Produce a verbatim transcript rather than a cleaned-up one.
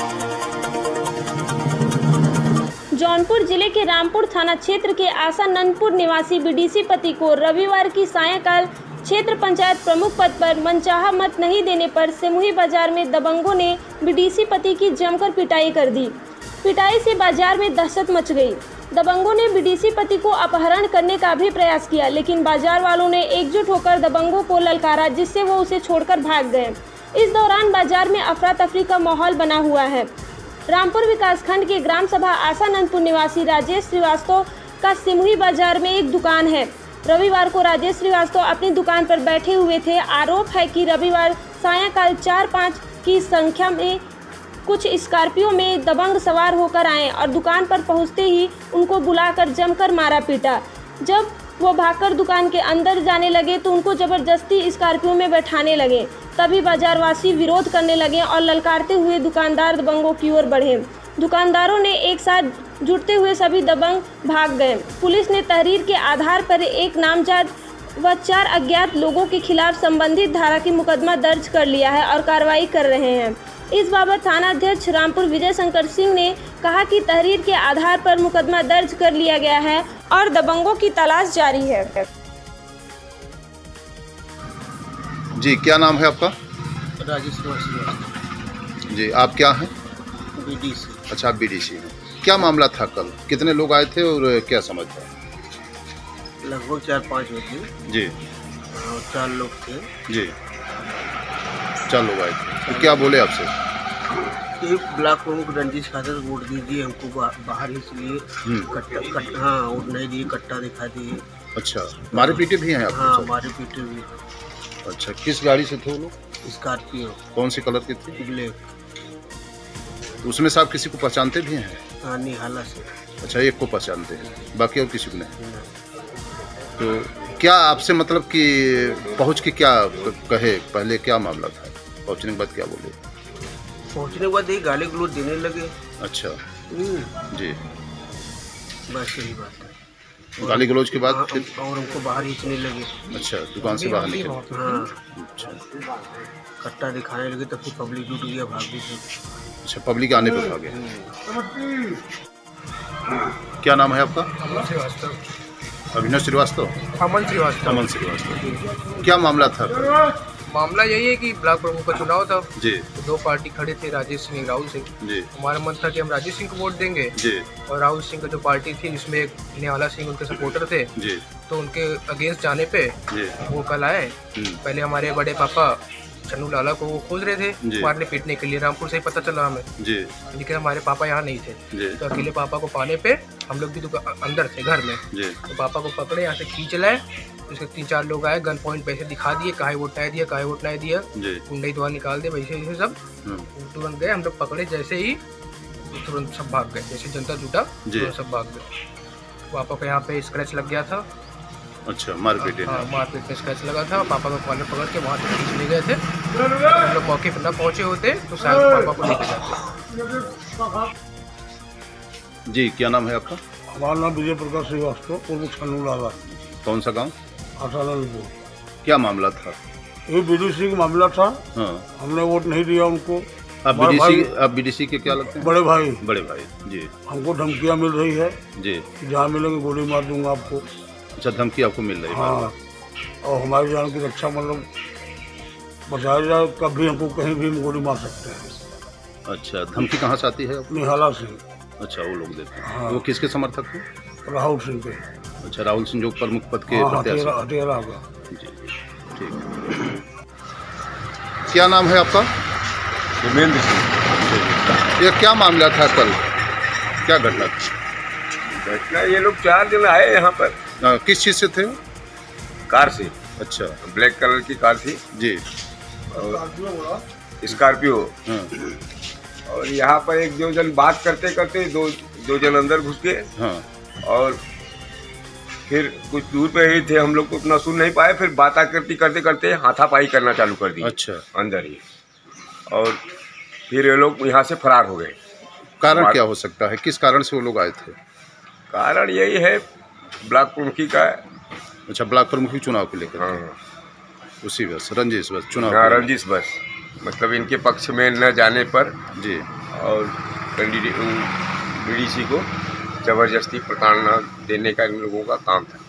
जौनपुर जिले के रामपुर थाना क्षेत्र के आसानंदपुर निवासी बीडीसी पति को रविवार की सायंकाल क्षेत्र पंचायत प्रमुख पद पर मनचाहा मत नहीं देने पर सिमुही बाजार में दबंगों ने बीडीसी पति की जमकर पिटाई कर दी। पिटाई से बाजार में दहशत मच गई। दबंगों ने बीडीसी पति को अपहरण करने का भी प्रयास किया, लेकिन बाजार वालों ने एकजुट होकर दबंगों को ललकारा, जिससे वो उसे छोड़कर भाग गए। इस दौरान बाजार में अफरा तफरी का माहौल बना हुआ है। रामपुर विकासखंड के ग्राम सभा आसानंदपुर निवासी राजेश श्रीवास्तव का सिमुही बाजार में एक दुकान है। रविवार को राजेश श्रीवास्तव अपनी दुकान पर बैठे हुए थे। आरोप है कि रविवार सायंकाल चार पाँच की संख्या में कुछ स्कॉर्पियो में दबंग सवार होकर आए और दुकान पर पहुंचते ही उनको बुलाकर जमकर मारा पीटा। जब वो भागकर दुकान के अंदर जाने लगे तो उनको जबरदस्ती स्कॉर्पियो में बैठाने लगे। तभी बाजारवासी विरोध करने लगे और ललकारते हुए दुकानदार दबंगों की ओर बढ़े। दुकानदारों ने एक साथ जुटते हुए सभी दबंग भाग गए। पुलिस ने तहरीर के आधार पर एक नामजद व चार अज्ञात लोगों के खिलाफ संबंधित धारा की मुकदमा दर्ज कर लिया है और कार्रवाई कर रहे हैं। इस बाबत थाना अध्यक्ष रामपुर विजय शंकर सिंह ने कहा कि तहरीर के आधार पर मुकदमा दर्ज कर लिया गया है और दबंगों की तलाश जारी है। जी, क्या नाम है आपका? राजेश श्रीवास्तव। जी, आप क्या हैं? बीडीसी। अच्छा, आप बीडीसी हैं। क्या मामला था कल? कितने लोग आए थे और क्या समझ था? लगभग चार पाँच बजे। जी। और चार लोग थे। जी, चार लोग आए थे। तो क्या बोले आपसे? एक ब्लॉक प्रमुख रंजीश खातर वोट दीजिए हमको, बा, बाहर इसलिए कट्टा कट हाँ वोट नहीं दिए, कट्टा दिखा दिए। अच्छा, मारे पीटे भी हैं आप? हाँ, मारे पीटे भी। अच्छा, किस गाड़ी से थे वो लोग? स्कॉर्पियो। कौन सी कलर की थी? ब्लैक। उसमें से आप किसी को पहचानते भी हैं? हाँ, निहाला से। अच्छा, एक को पहचानते हैं, बाकी और किसी को नहीं? तो क्या आपसे मतलब कि पहुंच के क्या कहे? पहले क्या मामला था? पहुंचने के बाद क्या बोले? पहुंचने के बाद ही गाली गलौज देने लगे। अच्छा जी, बस यही बात है। गाली गलौज के बाद फिर और हमको बाहर खींचने लगे। अच्छा, दुकान से बाहर निकले? हाँ, अच्छा, कट्टा दिखाने लगे तो फिर पब्लिक जुट गया, भाग गई। अच्छा, पब्लिक आने पर भागे। क्या नाम है आपका? अमन श्रीवास्तव। अभिनव श्रीवास्तव? अमन श्रीवास्तव। अमन श्रीवास्तव। क्या मामला था? मामला यही है कि ब्लॉक प्रमुख का चुनाव था जी। तो दो पार्टी खड़े थे, राजेश सिंह, राहुल सिंह जी। हमारा मन था कि हम राजेश सिंह को वोट देंगे जी। और राहुल सिंह का जो पार्टी थी जिसमें एक निहाला सिंह उनके सपोर्टर थे जी। तो उनके अगेंस्ट जाने पे जी। वो कल आए। पहले हमारे बड़े पापा चन्नू लाला को वो खोज रहे थे मारने पीटने के लिए, रामपुर से ही पता चला हमें जी। लेकिन हमारे पापा यहाँ नहीं थे जी। तो अकेले पापा को पाने पे हम लोग भी अंदर थे घर में जी। तो पापा को पकड़े, यहाँ से खींच लाए। उसके तीन चार लोग आए, गन पॉइंट पैसे दिखा दिए, काहे वोट नहीं दिया, काहे वोट नहीं दिया, गुंडई दुआ निकाल दे, वैसे वैसे सब तुरंत गए। हम लोग पकड़े जैसे ही तुरंत सब भाग गए, जैसे जनता जुटा तो सब भाग गए। पापा को यहाँ पे स्क्रैच लग गया था। अच्छा, मारपीट? हाँ, मारपीट में स्क्रैच लगा था। पापा को कॉलर पकड़ के वहाँ से खींच ले गए थे। हम लोग मौके पर न पहुँचे होते तो शायद पापा को लेके जाते। जी, क्या नाम है आपका? हमारा नाम विजय प्रकाश श्रीवास्तव, पूर्व छन्नू लाला। कौन सा गांव? आसानंदपुर। क्या मामला था? ये बीडीसी का मामला था। हाँ। हमने वोट नहीं दिया उनको। आप बीडीसी आप बीडीसी के क्या लगते हैं? बड़े भाई। बड़े भाई जी। हमको धमकियाँ मिल रही है जी, जहाँ मिलेंगे गोली मार दूंगा आपको। अच्छा, धमकी आपको मिल रही है? हाँ, और हमारी जान की रक्षा मतलब बचाया जाए, कभी हमको कहीं भी गोली मार सकते हैं। अच्छा, धमकी कहाँ से आती है? निहाला सिंह। अच्छा, वो लोग देते हैं। हाँ। वो किसके समर्थक थे? राहुल सिंह के। अच्छा, राहुल सिंह जो प्रमुख पद के हाँ, प्रत्याशी? हटेरा का जी, ठीक। क्या नाम है आपका? धर्मेंद्र सिंह। ये क्या मामला था कल? क्या घटना थी? घटना ये लोग चार दिन आए यहाँ पर। आ, किस चीज़ से थे? कार से। अच्छा, ब्लैक कलर की कार थी जी। स्कॉर्पियो। हाँ। और यहाँ पर एक दो जन बात करते करते दो दो जन अंदर घुस गए। हाँ। और फिर कुछ दूर पे ही थे, हम लोग तो उतना सुन नहीं पाए। फिर बात करती करते करते हाथापाई करना चालू कर दी। अच्छा, अंदर ही। और फिर ये लोग यहाँ से फरार हो गए। कारण क्या हो सकता है? किस कारण से वो लोग आए थे? कारण यही है ब्लॉक प्रमुखी का। अच्छा, ब्लॉक प्रमुखी चुनाव को लेकर? हाँ, उसी बस रंजिश बस चुनाव? हाँ, रंजिश बस, मतलब इनके पक्ष में न जाने पर जी। और कैंडिडेट बीडीसी को जबरदस्ती प्रताड़ना देने का इन लोगों का काम था।